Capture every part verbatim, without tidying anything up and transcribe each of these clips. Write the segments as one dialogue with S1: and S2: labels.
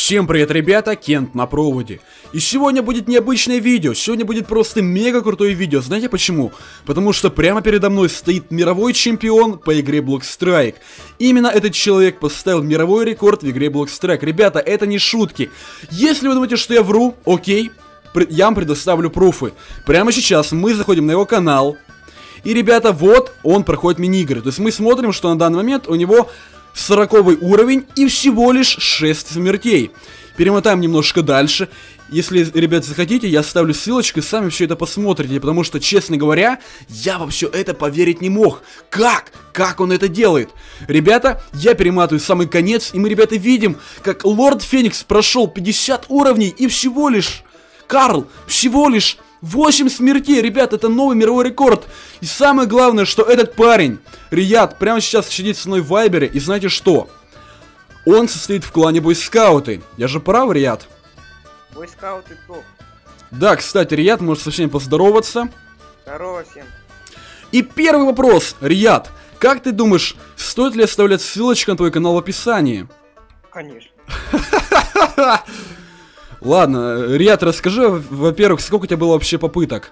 S1: Всем привет, ребята, Кент на проводе. И сегодня будет необычное видео, сегодня будет просто мега крутое видео. Знаете почему? Потому что прямо передо мной стоит мировой чемпион по игре Block Strike. Именно этот человек поставил мировой рекорд в игре Block Strike. Ребята, это не шутки. Если вы думаете, что я вру, окей, я вам предоставлю пруфы. Прямо сейчас мы заходим на его канал. И, ребята, вот он проходит мини-игры. То есть мы смотрим, что на данный момент у него сороковой уровень и всего лишь шесть смертей. Перемотаем немножко дальше. Если, ребят, захотите, я оставлю ссылочку и сами все это посмотрите. Потому что, честно говоря, я во все это поверить не мог. Как? Как он это делает? Ребята, я перематываю самый конец. И мы, ребята, видим, как Лорд Феникс прошел пятьдесят уровней и всего лишь... Карл, всего лишь... восемь смертей, ребят, это новый мировой рекорд. И самое главное, что этот парень, Рият, прямо сейчас сидит со мной в вайбере. И знаете что? Он состоит в клане бойскауты. Я же прав, Рият?
S2: Бойскауты топ.
S1: Да, кстати, Рият, может со всеми поздороваться.
S2: Здорово всем.
S1: И первый вопрос, Рият. Как ты думаешь, стоит ли оставлять ссылочку на твой канал в описании?
S2: Конечно.
S1: Ладно, Рият, расскажи, во-первых, сколько у тебя было вообще попыток?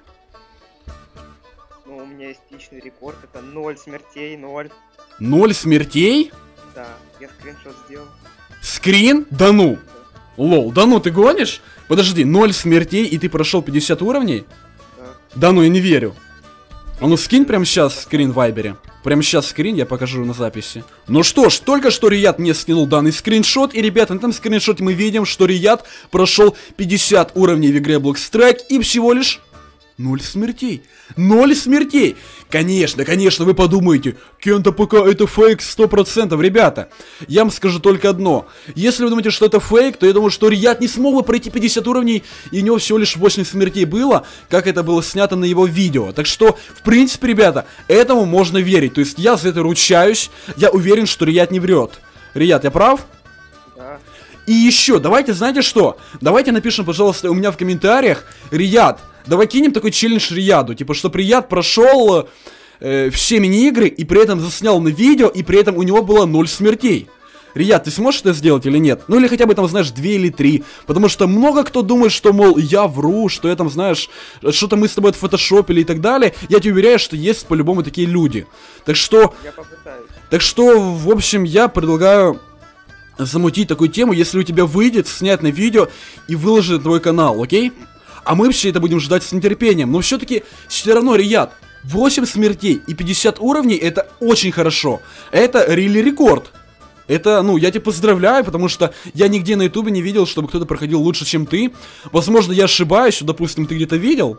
S2: Ну, у меня есть личный рекорд, это ноль смертей, ноль.
S1: Ноль смертей?
S2: Да, я скриншот сделал.
S1: Скрин? Да ну! Лол, да ну, ты гонишь? Подожди, ноль смертей и ты прошел пятьдесят уровней?
S2: Да.
S1: Да ну, я не верю. А ну скинь прямо сейчас скрин в вайбере. Прямо сейчас скрин, я покажу на записи. Ну что ж, только что Рият мне скинул данный скриншот. И, ребята, на этом скриншоте мы видим, что Рият прошел пятьдесят уровней в игре Block Strike и всего лишь ноль смертей. ноль смертей. Конечно, конечно, вы подумаете, Кента ПК это фейк сто процентов. Ребята, я вам скажу только одно. Если вы думаете, что это фейк, то я думаю, что Рият не смог бы пройти пятьдесят уровней, и у него всего лишь восемь смертей было, как это было снято на его видео. Так что, в принципе, ребята, этому можно верить. То есть я за это ручаюсь, я уверен, что Рият не врет. Рият, я прав?
S2: Да.
S1: И еще, давайте, знаете что? Давайте напишем, пожалуйста, у меня в комментариях, Рият, давай кинем такой челлендж Рияду, типа, что Рият прошел э, все мини-игры и при этом заснял на видео, и при этом у него было ноль смертей. Рият, ты сможешь это сделать или нет? Ну или хотя бы там, знаешь, две или три. Потому что много кто думает, что, мол, я вру, что я там, знаешь, что-то мы с тобой отфотошопили и так далее. Я тебе уверяю, что есть по-любому такие люди. Так что...
S2: Я попытаюсь.
S1: Так что, в общем, я предлагаю... замутить такую тему, если у тебя выйдет, снять на видео и выложить на твой канал, окей? А мы все это будем ждать с нетерпением. Но все-таки, все равно, Рият, восемь смертей и пятьдесят уровней, это очень хорошо. Это рили рекорд. Это, ну, я тебя поздравляю, потому что я нигде на ютубе не видел, чтобы кто-то проходил лучше, чем ты. Возможно, я ошибаюсь, допустим, ты где-то видел?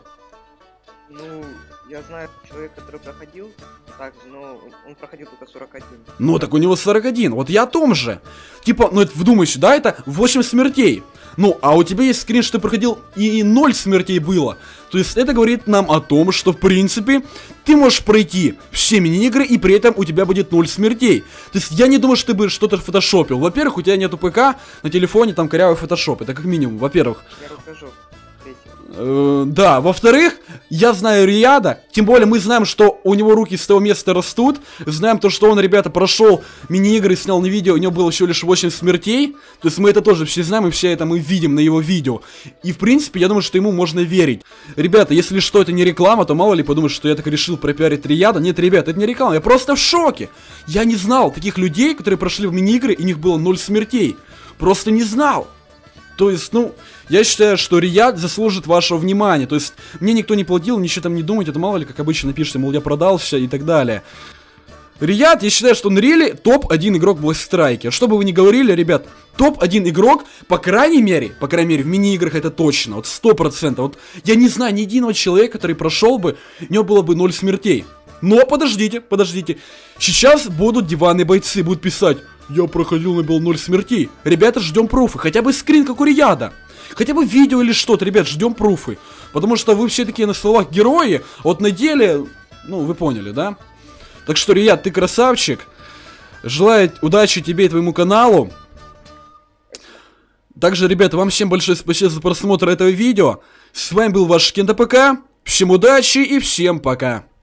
S2: Ну, я знаю человека, который проходил, также, но он проходил только сорок один.
S1: Ну, так у него сорок один, вот я о том же. Типа, ну, это, вдумайся, да, это восемь смертей. Ну, а у тебя есть скрин, что ты проходил и ноль смертей было. То есть это говорит нам о том, что, в принципе, ты можешь пройти все мини-игры, и при этом у тебя будет ноль смертей. То есть я не думаю, что ты бы что-то фотошопил. Во-первых, у тебя нету ПК, на телефоне там корявый фотошоп. Это как минимум, во-первых.
S2: Я расскажу.
S1: Э, да, во-вторых, я знаю Рияда, тем более мы знаем, что у него руки с того места растут, знаем то, что он, ребята, прошел мини-игры, снял на видео, у него было всего лишь восемь смертей, то есть мы это тоже все знаем и все это мы видим на его видео, и в принципе я думаю, что ему можно верить. Ребята, если что, это не реклама, то мало ли подумают, что я так решил пропиарить Рияда. Нет, ребята, это не реклама, я просто в шоке. Я не знал таких людей, которые прошли в мини-игры и у них было ноль смертей, просто не знал. То есть, ну, я считаю, что Рият заслужит вашего внимания. То есть, мне никто не платил, ничего там не думать. Это мало ли, как обычно напишите, мол, я продался и так далее. Рият, я считаю, что он рели топ один игрок в Block Strike. Что бы вы ни говорили, ребят, топ один игрок, по крайней мере, по крайней мере, в мини-играх это точно, вот сто процентов. Вот я не знаю ни единого человека, который прошел бы, у него было бы ноль смертей. Но подождите, подождите. Сейчас будут диванные бойцы, будут писать: я проходил, на был ноль смертей. Ребята, ждем пруфы. Хотя бы скрин, как у Рияда. Хотя бы видео или что-то, ребят, ждем пруфы. Потому что вы все такие на словах герои, вот на деле, ну, вы поняли, да? Так что, Рияд, ты красавчик. Желаю удачи тебе и твоему каналу. Также, ребята, вам всем большое спасибо за просмотр этого видео. С вами был ваш Кента ПК. Всем удачи и всем пока.